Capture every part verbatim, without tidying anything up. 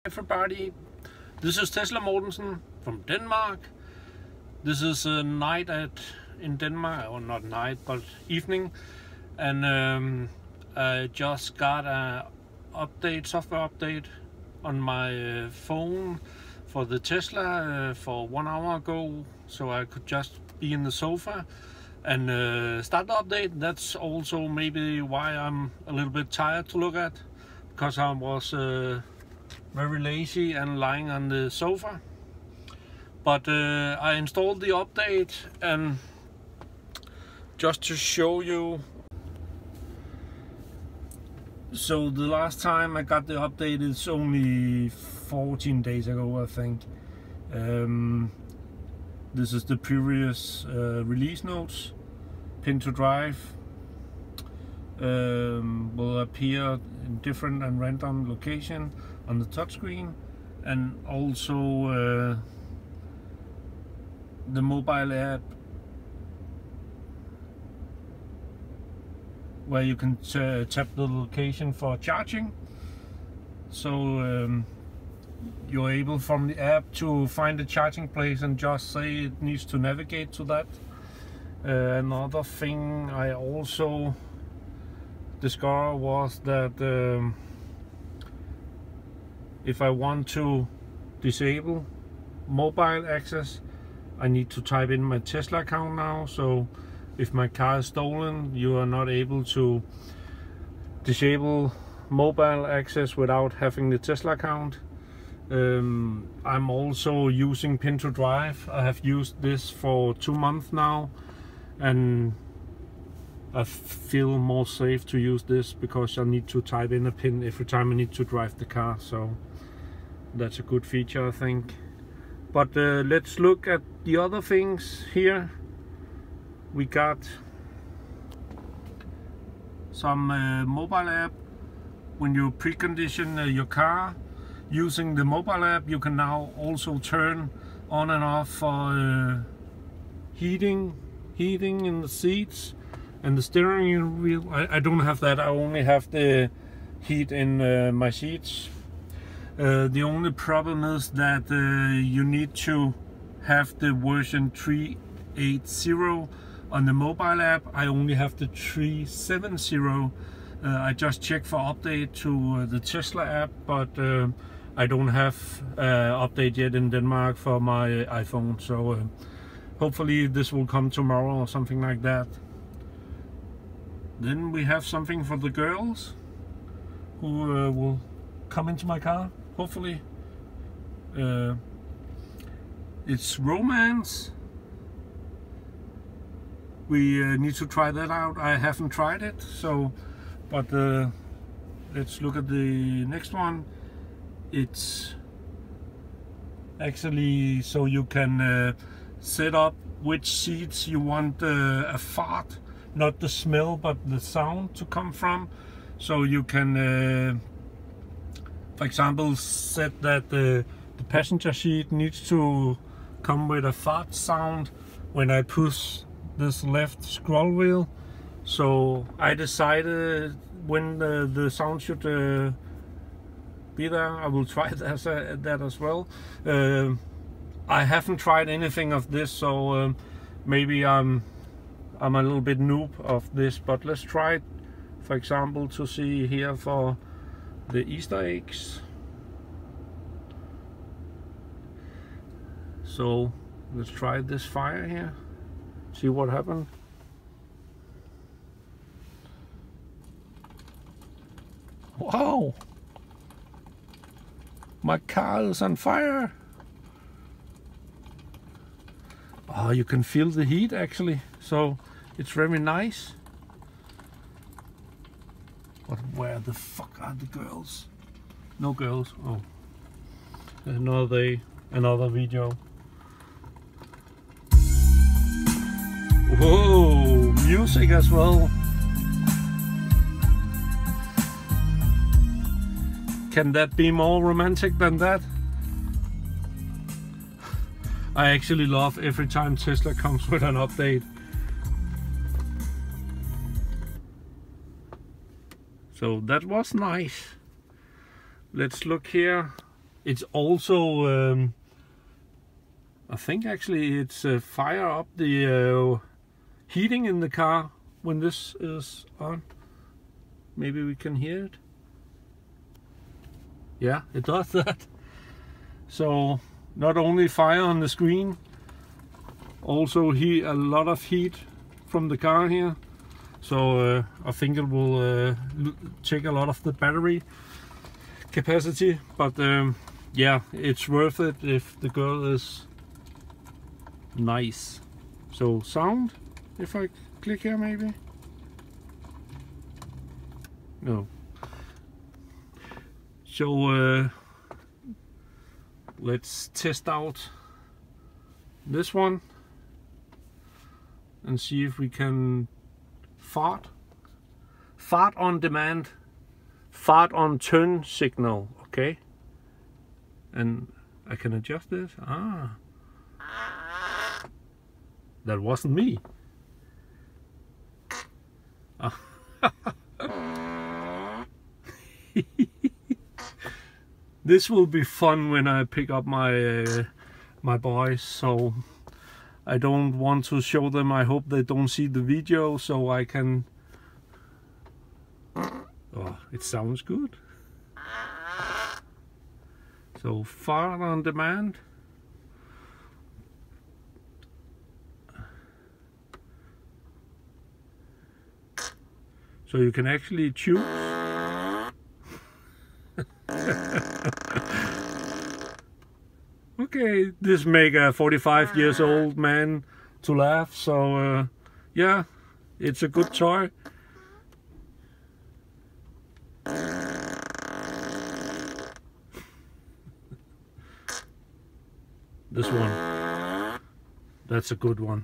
Everybody, this is Tesla Mortensen from Denmark. This is a night at in Denmark, or not night but evening, and um, I just got a update, software update on my uh, phone for the Tesla uh, for one hour ago, so I could just be in the sofa and uh, start the update. That's also maybe why I'm a little bit tired to look at, because I was uh, very lazy and lying on the sofa. But uh, I installed the update, and just to show you, so the last time I got the update is only fourteen days ago, I think. Um, this is the previous uh, release notes. Pin to drive um, will appear in different and random location on the touchscreen, and also uh, the mobile app where you can tap the location for charging, so um, you're able from the app to find a charging place and just say it needs to navigate to that. Uh, another thing I also discovered was that um, if I want to disable mobile access, I need to type in my Tesla account now. So if my car is stolen, you are not able to disable mobile access without having the Tesla account. Um, I'm also using Pin to drive. I have used this for two months now, and I feel more safe to use this because I need to type in a pin every time I need to drive the car. So that's a good feature, I think. But uh, let's look at the other things here. We got some uh, mobile app. When you precondition uh, your car using the mobile app, you can now also turn on and off for uh, heating heating in the seats and the steering wheel. I, I don't have that. I only have the heat in uh, my seats. Uh, the only problem is that uh, you need to have the version three eighty on the mobile app. I only have the three seventy. Uh, I just checked for update to uh, the Tesla app, but uh, I don't have uh, update yet in Denmark for my iPhone. So uh, hopefully this will come tomorrow or something like that. Then we have something for the girls who uh, will come into my car, hopefully. Uh, it's Romance. We uh, need to try that out. I haven't tried it, so but uh, let's look at the next one. It's actually so you can uh, set up which seats you want uh, a fart, not the smell but the sound, to come from. So you can uh, for example set that the, the passenger seat needs to come with a fart sound when I push this left scroll wheel. So I decided when the, the sound should uh, be there. I will try that as, uh, that as well. Uh, I haven't tried anything of this, so um, maybe I'm I'm a little bit noob of this, but let's try it. For example, to see here for the Easter eggs. So let's try this fire here. See what happened. Wow! My car is on fire! Oh, you can feel the heat actually, so it's very nice. But where the fuck are the girls? No girls. Oh, another another video. Whoa, music as well. Can that be more romantic than that? I actually love every time Tesla comes with an update. So that was nice. Let's look here it's also um, I think actually it's uh, fire up the uh, heating in the car when this is on. Maybe we can hear it. Yeah, it does that. So not only fire on the screen, also heat, a lot of heat from the car here. So uh, I think it will uh, take a lot of the battery capacity, but um, yeah, it's worth it if the girl is nice. So sound, if I click here maybe. No. So uh, let's test out this one and see if we can fart. Fart on demand. Fart on turn signal. Okay. And I can adjust this. Ah. That wasn't me. Ah. This will be fun when I pick up my uh, my boys, so I don't want to show them. I hope they don't see the video, so I can. Oh, it sounds good. So fart on demand. So you can actually choose. Okay, this make a forty-five years old man to laugh, so uh, yeah, it's a good toy. This one, that's a good one.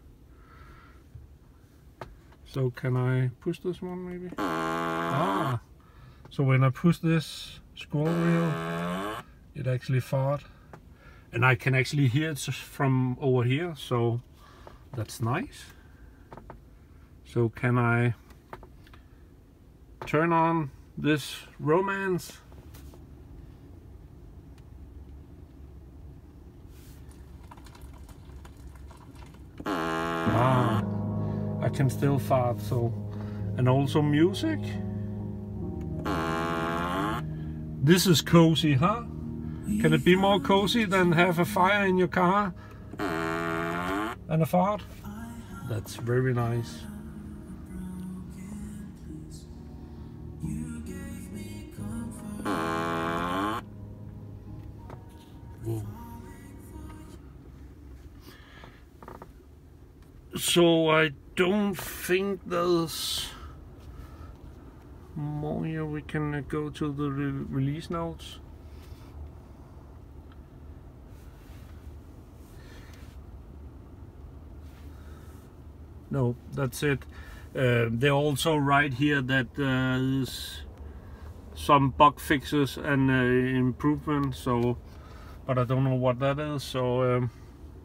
So can I push this one maybe? Ah, so when I push this scroll wheel, it actually fart. And I can actually hear it from over here, so that's nice. So can I turn on this romance? Ah, I can still fart, so, and also music. This is cozy, huh? Can it be more cozy than have a fire in your car and a fart? That's very nice. Whoa. So I don't think there's more here. We can uh, go to the re release notes. No, that's it. Uh, they also write here that uh, there's some bug fixes and uh, improvements. So, but I don't know what that is. So um,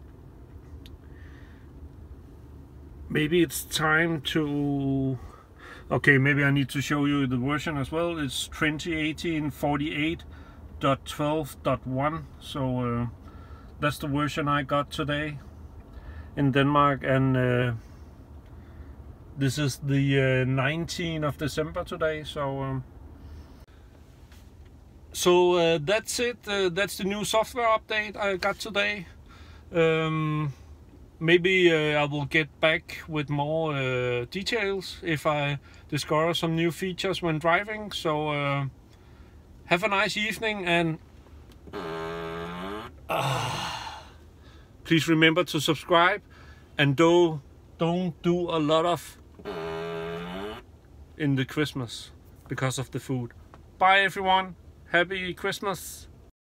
maybe it's time to. Okay, maybe I need to show you the version as well. It's twenty eighteen forty-eight point twelve point one. So uh, that's the version I got today in Denmark, and. Uh, This is the uh, nineteenth of December today, so um, so uh, that's it. Uh, that's the new software update I got today. Um, maybe uh, I will get back with more uh, details if I discover some new features when driving. So uh, have a nice evening, and uh, please remember to subscribe, and do don't do a lot of in the Christmas because of the food. Bye everyone, happy Christmas.